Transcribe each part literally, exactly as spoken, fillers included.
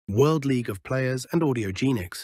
World League of Players and Audiogenics.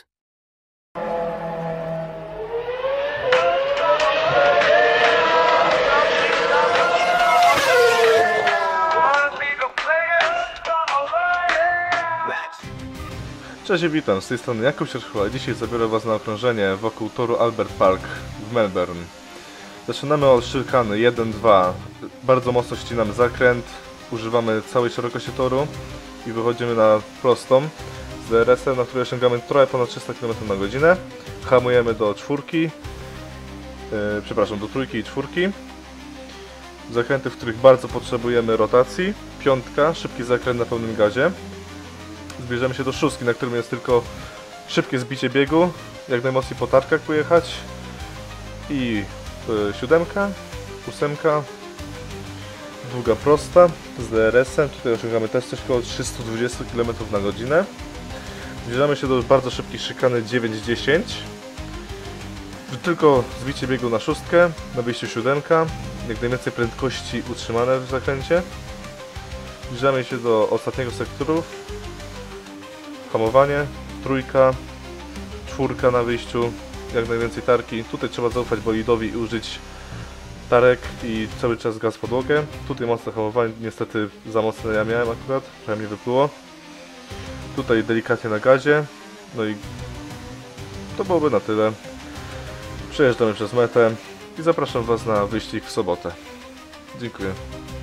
Cześć i witam, z tej strony Jakub Sierchula. Dzisiaj zabiorę Was na okrążenie wokół toru Albert Park w Melbourne. Zaczynamy od szylkany jeden dwa. Bardzo mocno ścinamy zakręt, używamy całej szerokości toru i wychodzimy na prostą z D R S-em, na której osiągamy trochę ponad trzysta kilometrów na godzinę. Hamujemy do czwórki, yy, przepraszam, do trójki i czwórki. Zakręty, w których bardzo potrzebujemy rotacji. Piątka, szybki zakręt na pełnym gazie. Zbierzemy się do szóstki, na którym jest tylko szybkie zbicie biegu, jak najmocniej po tarkach pojechać. I y, siódemka, ósemka, długa prosta z D R S-em, tutaj osiągamy też coś około trzysta dwadzieścia kilometrów na godzinę. Zbierzamy się do bardzo szybkiej szykany dziewięć dziesięć. Tylko zbicie biegu na szóstkę, na wyjściu siódemka, jak najwięcej prędkości utrzymane w zakręcie. Zbliżamy się do ostatniego sektoru. Hamowanie, trójka, czwórka na wyjściu, jak najwięcej tarki. Tutaj trzeba zaufać bolidowi i użyć tarek i cały czas gaz w podłogę. Tutaj mocne hamowanie, niestety za mocne ja miałem akurat, trochę mi wypluło. Tutaj delikatnie na gazie, no i to byłoby na tyle. Przejeżdżamy przez metę i zapraszam Was na wyścig w sobotę. Dziękuję.